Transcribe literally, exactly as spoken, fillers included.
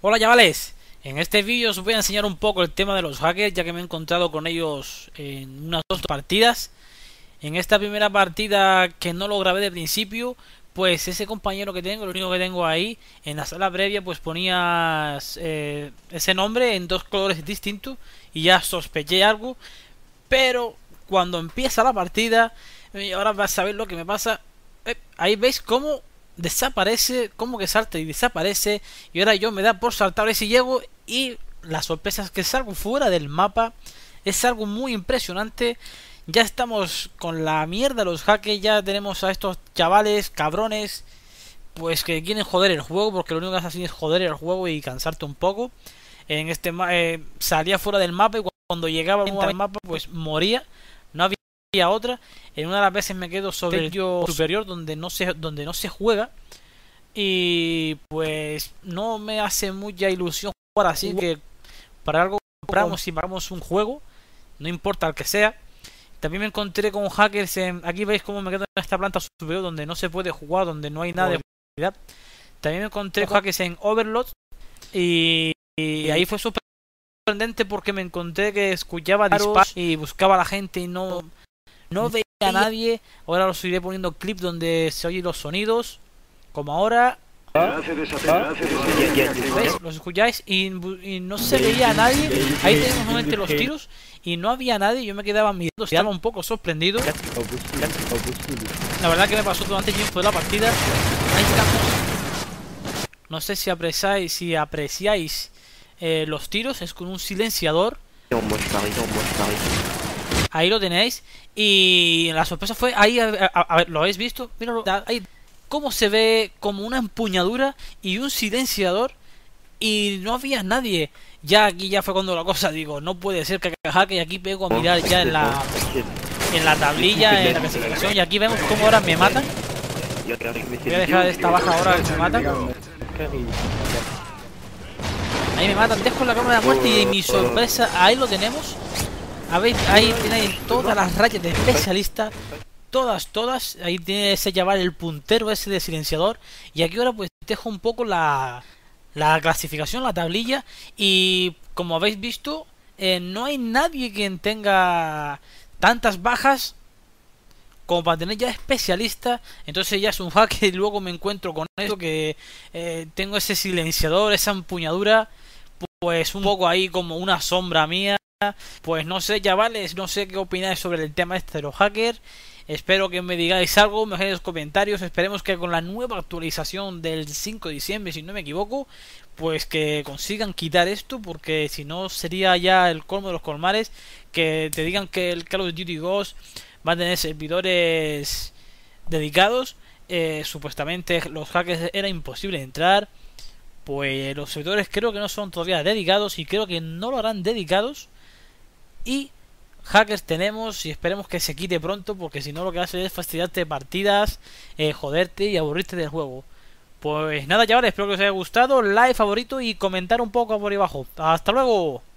Hola chavales, en este vídeo os voy a enseñar un poco el tema de los hackers, ya que me he encontrado con ellos en unas dos partidas. En esta primera partida, que no lo grabé de principio, pues ese compañero que tengo, lo único que tengo ahí en la sala previa, pues ponía eh, ese nombre en dos colores distintos y ya sospeché algo. Pero cuando empieza la partida, y ahora vas a ver lo que me pasa, eh, ahí veis cómo desaparece, como que salta y desaparece, y ahora yo me da por saltar y si llego, y la sorpresa es que salgo fuera del mapa. Es algo muy impresionante. Ya estamos con la mierda los hackers, ya tenemos a estos chavales cabrones pues que quieren joder el juego, porque lo único que hacen es joder el juego y cansarte un poco. En este eh, salía fuera del mapa y cuando llegaba al mapa pues moría, no había otra. En una de las veces me quedo sobre el techo superior donde no se donde no se juega, y pues no me hace mucha ilusión jugar así, que para algo compramos y pagamos un juego, no importa el que sea. También me encontré con hackers en, aquí veis cómo me quedo en esta planta superior donde no se puede jugar, donde no hay nada de jugabilidad. También me encontré con hackers en Overlord y, y ahí fue sorprendente porque me encontré que escuchaba disparos y buscaba a la gente y no no veía a nadie. Ahora os iré poniendo clip donde se oyen los sonidos, como ahora. ¿Veis? Los escucháis y, y no se veía a nadie. Ahí tenemos nuevamente los tiros y no había nadie. Yo me quedaba mirando, estaba un poco sorprendido. La verdad que me pasó durante el tiempo de la partida. Ahí estamos. No sé si apreciáis, si apreciáis eh, los tiros. Es con un silenciador. Ahí lo tenéis. Y la sorpresa fue ahí, a, a, a ver, ¿lo habéis visto? Míralo, ahí cómo se ve, como una empuñadura y un silenciador, y no había nadie. Ya aquí ya fue cuando la cosa, digo, no puede ser que hackers, y aquí pego a mirar ya en la en la tablilla, en la clasificación, y aquí vemos cómo ahora me matan. Voy a dejar esta baja ahora que me matan. Ahí me matan, dejo la cámara de muerte y mi sorpresa, ahí lo tenemos. A ver, ahí tenéis todas las rayas de especialista. Todas, todas. Ahí tiene ese chaval, el puntero ese de silenciador. Y aquí ahora pues dejo un poco la, la clasificación, la tablilla. Y como habéis visto, eh, no hay nadie quien tenga tantas bajas como para tener ya especialista. Entonces ya es un hack. Y luego me encuentro con eso, que eh, tengo ese silenciador, esa empuñadura, pues un poco ahí como una sombra mía. Pues no sé, chavales, no sé qué opináis sobre el tema este de los hackers. Espero que me digáis algo, me dejéis en los comentarios. Esperemos que con la nueva actualización del cinco de diciembre, si no me equivoco, pues que consigan quitar esto, porque si no sería ya el colmo de los colmares que te digan que el Call of Duty Ghost va a tener servidores dedicados. Eh, supuestamente los hackers era imposible entrar. Pues los servidores creo que no son todavía dedicados y creo que no lo harán dedicados. Y hackers tenemos, y esperemos que se quite pronto, porque si no lo que hace es fastidiarte partidas, eh, joderte y aburrirte del juego. Pues nada chavales, espero que os haya gustado, like, favorito y comentar un poco por ahí abajo. Hasta luego.